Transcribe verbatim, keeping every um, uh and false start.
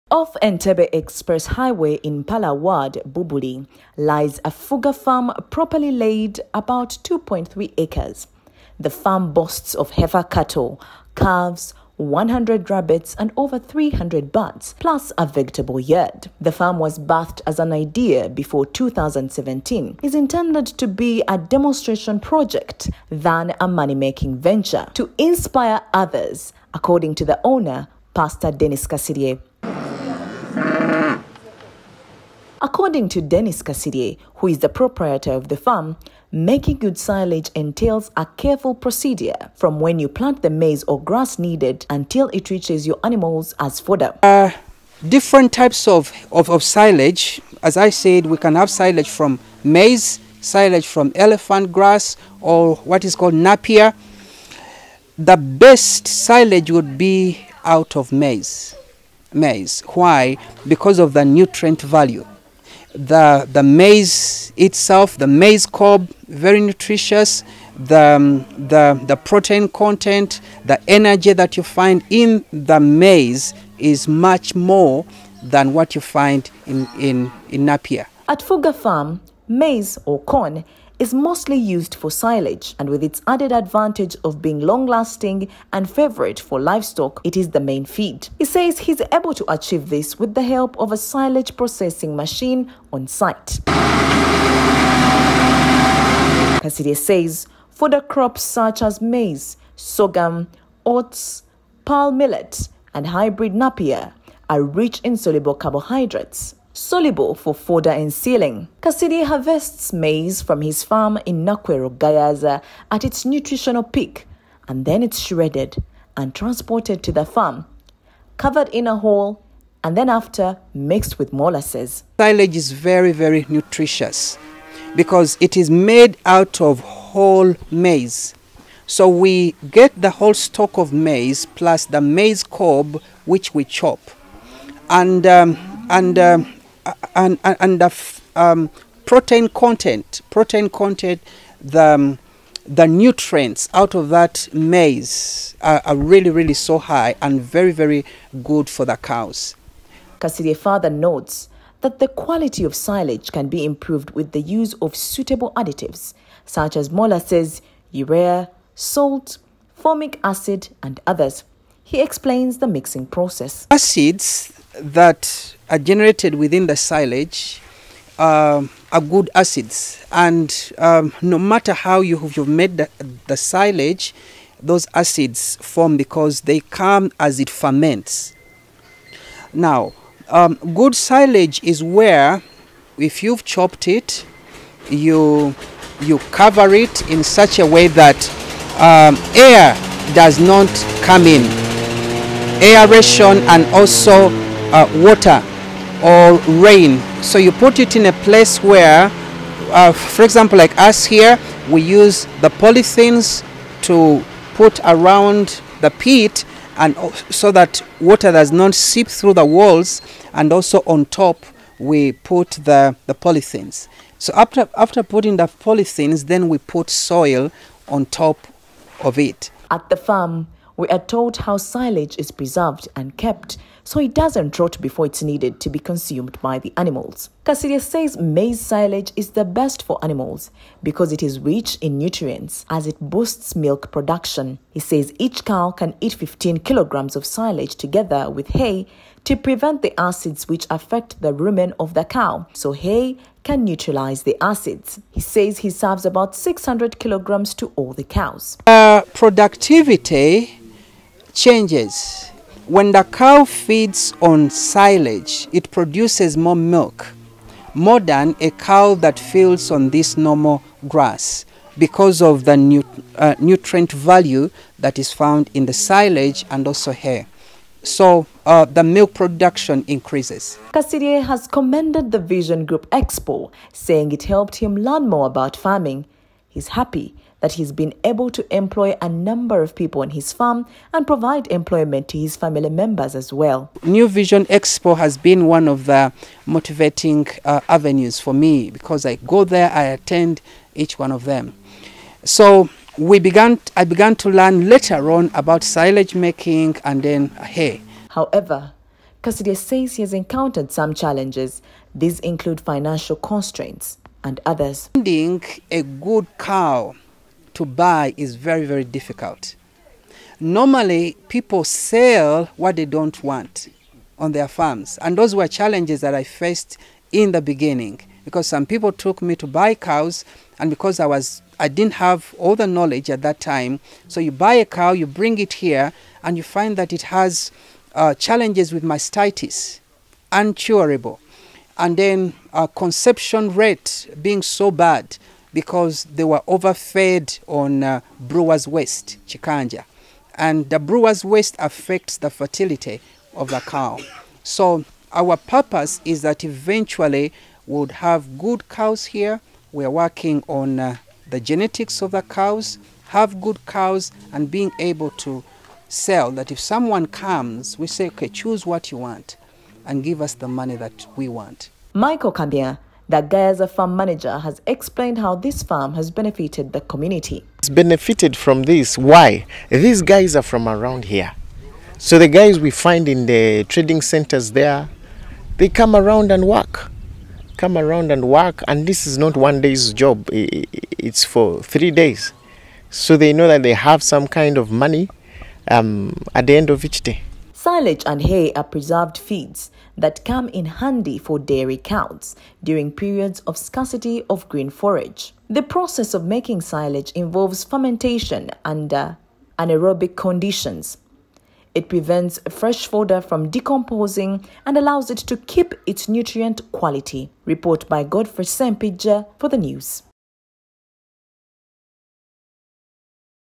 Off Entebbe Express Highway in Pala Ward, Bubuli, lies a Fuga farm properly laid about two point three acres. The farm boasts of heifer cattle, calves, one hundred rabbits and over three hundred birds, plus a vegetable yard. The farm was birthed as an idea before two thousand seventeen. It's intended to be a demonstration project than a money-making venture to inspire others, according to the owner, Pastor Dennis Kasidie. According to Dennis Kasidie, who is the proprietor of the farm, making good silage entails a careful procedure from when you plant the maize or grass needed until it reaches your animals as fodder. Uh, different types of, of, of silage. As I said, we can have silage from maize, silage from elephant grass, or what is called napier. The best silage would be out of maize. Maize. Why? Because of the nutrient value. The, the maize itself, the maize cob, very nutritious. The, um, the, the protein content, the energy that you find in the maize is much more than what you find in, in, in Napier. At Fuga Farm, maize or corn is mostly used for silage, and with its added advantage of being long-lasting and favorite for livestock, it is the main feed. He says he's able to achieve this with the help of a silage processing machine on site. Kasidie says fodder crops such as maize, sorghum, oats, pearl millet, and hybrid napier are rich in soluble carbohydrates, soluble for fodder and sealing. Kasidie harvests maize from his farm in Nakwero, Gayaza at its nutritional peak, and then it's shredded and transported to the farm, covered in a hole, and then after mixed with molasses. Silage is very, very nutritious because it is made out of whole maize. So we get the whole stalk of maize plus the maize cob, which we chop, and um, and um, And, and, and the um, protein content, protein content, the, um, the nutrients out of that maize are, are really, really so high and very, very good for the cows. Kasidie further notes that the quality of silage can be improved with the use of suitable additives, such as molasses, urea, salt, formic acid, and others. He explains the mixing process. Acids that are generated within the silage uh, are good acids, and um, no matter how you have you've made the, the silage, those acids form because they come as it ferments. Now, um, good silage is where, if you've chopped it, you you cover it in such a way that um, air does not come in, aeration, and also uh, water or rain. So you put it in a place where, uh, for example, like us here, we use the polythenes to put around the pit, and so that water does not seep through the walls, and also on top we put the, the polythenes. So after, after putting the polythenes, then we put soil on top of it. At the farm, we are told how silage is preserved and kept so it doesn't rot before it's needed to be consumed by the animals. Kasidie says maize silage is the best for animals because it is rich in nutrients as it boosts milk production. He says each cow can eat fifteen kilograms of silage together with hay to prevent the acids which affect the rumen of the cow, so hay can neutralize the acids. He says he serves about six hundred kilograms to all the cows. Uh, productivity changes. When the cow feeds on silage, it produces more milk, more than a cow that feeds on this normal grass, because of the nu uh, nutrient value that is found in the silage and also hay. So uh, the milk production increases. Kasidie has commended the Vision Group Expo, saying it helped him learn more about farming. He's happy that he's been able to employ a number of people on his farm and provide employment to his family members as well. New Vision Expo has been one of the motivating uh, avenues for me, because I go there, I attend each one of them. So we began, I began to learn later on about silage making and then hay. However, Cassidy says he has encountered some challenges. These include financial constraints and others. Finding a good cow to buy is very, very difficult. Normally, people sell what they don't want on their farms. And those were challenges that I faced in the beginning, because some people took me to buy cows, and because I was I didn't have all the knowledge at that time. So you buy a cow, you bring it here, and you find that it has uh, challenges with mastitis, uncurable. And then uh, conception rate being so bad because they were overfed on uh, brewer's waste, chikanja. And the brewer's waste affects the fertility of the cow. So our purpose is that eventually we would have good cows here. We're working on uh, the genetics of the cows, have good cows, and being able to sell. That if someone comes, we say, okay, choose what you want and give us the money that we want. Michael Kambia, the Gayaza farm manager, has explained how this farm has benefited the community. It's benefited from this. Why? These guys are from around here. So the guys we find in the trading centers there, they come around and work. Come around and work, and this is not one day's job. It's for three days. So they know that they have some kind of money um, at the end of each day. Silage and hay are preserved feeds that come in handy for dairy cows during periods of scarcity of green forage. The process of making silage involves fermentation under anaerobic conditions. It prevents fresh fodder from decomposing and allows it to keep its nutrient quality. Report by Godfrey Sempija for the news.